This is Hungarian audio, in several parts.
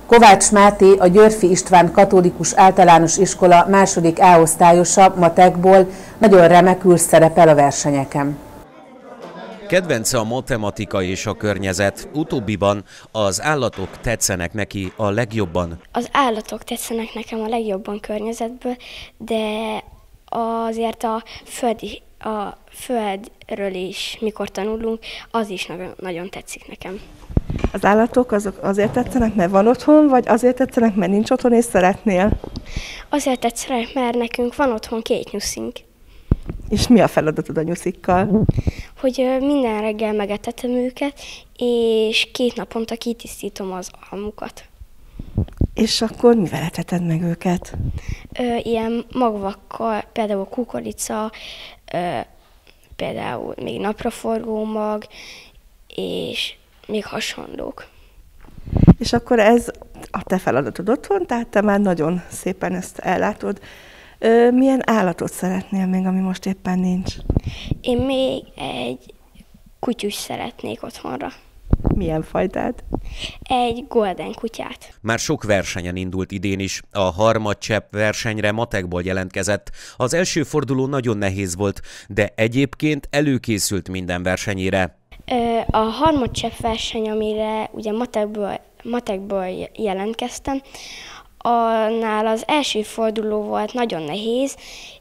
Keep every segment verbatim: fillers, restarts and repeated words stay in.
Kovács Máté, a Györffy István Katolikus Általános Iskola második A osztályosa matekból nagyon remekül szerepel a versenyeken. Kedvence a matematika és a környezet, utóbbiban az állatok tetszenek neki a legjobban. Az állatok tetszenek nekem a legjobban környezetből, de azért a, földi, a földről is, mikor tanulunk, az is nagyon, nagyon tetszik nekem. Az állatok azok azért tetszenek, mert van otthon, vagy azért tetszenek, mert nincs otthon és szeretnél? Azért tetszenek, mert nekünk van otthon két nyuszink. És mi a feladatod a nyuszikkal? Hogy minden reggel megetetem őket, és két naponta kitisztítom az almukat. És akkor mivel eteted meg őket? Ö, ilyen magvakkal, például kukorica, ö, például még napraforgó mag, és még hasonlók. És akkor ez a te feladatod otthon, tehát te már nagyon szépen ezt ellátod. Ö, milyen állatot szeretnél még, ami most éppen nincs? Én még egy kutyus szeretnék otthonra. Milyen fajtát? Egy golden kutyát. Már sok versenyen indult idén is. A harmadcsepp versenyre matekból jelentkezett. Az első forduló nagyon nehéz volt, de egyébként előkészült minden versenyére. A harmadcsepp verseny, amire ugye matekból, matekból jelentkeztem, annál az első forduló volt nagyon nehéz,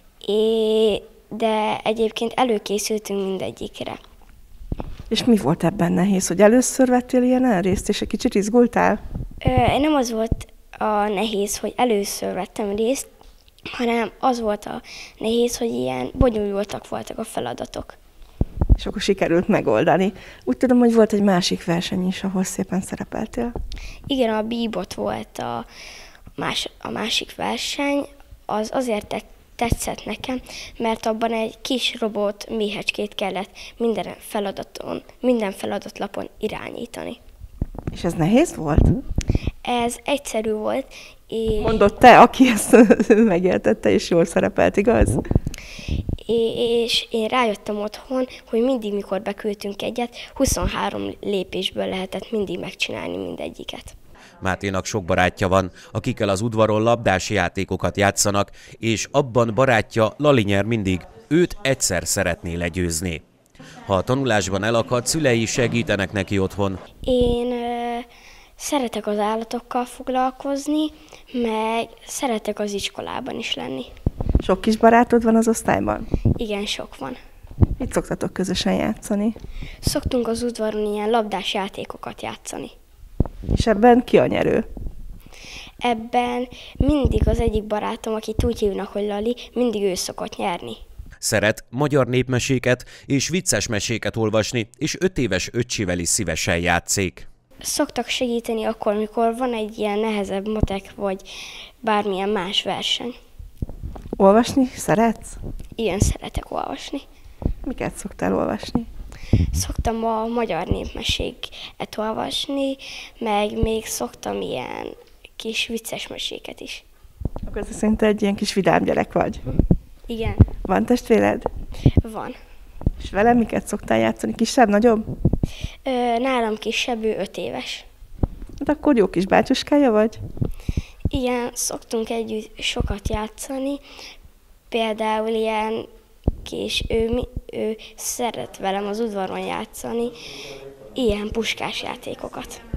de egyébként előkészültünk mindegyikre. És mi volt ebben nehéz, hogy először vettél ilyen részt, és egy kicsit izgultál? Ö, nem az volt a nehéz, hogy először vettem részt, hanem az volt a nehéz, hogy ilyen bonyolultak voltak a feladatok. És akkor sikerült megoldani. Úgy tudom, hogy volt egy másik verseny is, ahol szépen szerepeltél. Igen, a bíbot volt a, más, a másik verseny, az azért tetszett nekem, mert abban egy kis robot méhecskét kellett minden feladaton, minden feladatlapon irányítani. És ez nehéz volt? Ez egyszerű volt. És mondott te, aki ezt megértette, és jól szerepelt, igaz? És én rájöttem otthon, hogy mindig, mikor beküldtünk egyet, huszonhárom lépésből lehetett mindig megcsinálni mindegyiket. Máténak sok barátja van, akikkel az udvaron labdás játékokat játszanak, és abban barátja Lali nyer mindig, őt egyszer szeretné legyőzni. Ha a tanulásban elakad, szülei segítenek neki otthon. Én ö, szeretek az állatokkal foglalkozni, meg szeretek az iskolában is lenni. Sok kis barátod van az osztályban? Igen, sok van. Mit szoktatok közösen játszani? Szoktunk az udvaron ilyen labdás játékokat játszani. És ebben ki a nyerő? Ebben mindig az egyik barátom, akit úgy hívnak, hogy Lali, mindig ő szokott nyerni. Szeret magyar népmeséket és vicces meséket olvasni, és öt éves öccsével is szívesen játszik. Szoktak segíteni akkor, mikor van egy ilyen nehezebb matek, vagy bármilyen más verseny. Olvasni szeretsz? Igen, szeretek olvasni. Miket szoktál olvasni? Szoktam a magyar népmeséket olvasni, meg még szoktam ilyen kis vicces meséket is. Akkor ez szerint egy ilyen kis vidám gyerek vagy? Igen. Van testvéred? Van. És vele miket szoktál játszani? Kisebb, nagyobb? Ö, nálam kisebb, ő öt éves. Hát akkor jó kis bácsuskája vagy? Igen, szoktunk együtt sokat játszani, például ilyen kis, ő, ő szeret velem az udvaron játszani, ilyen puskás játékokat.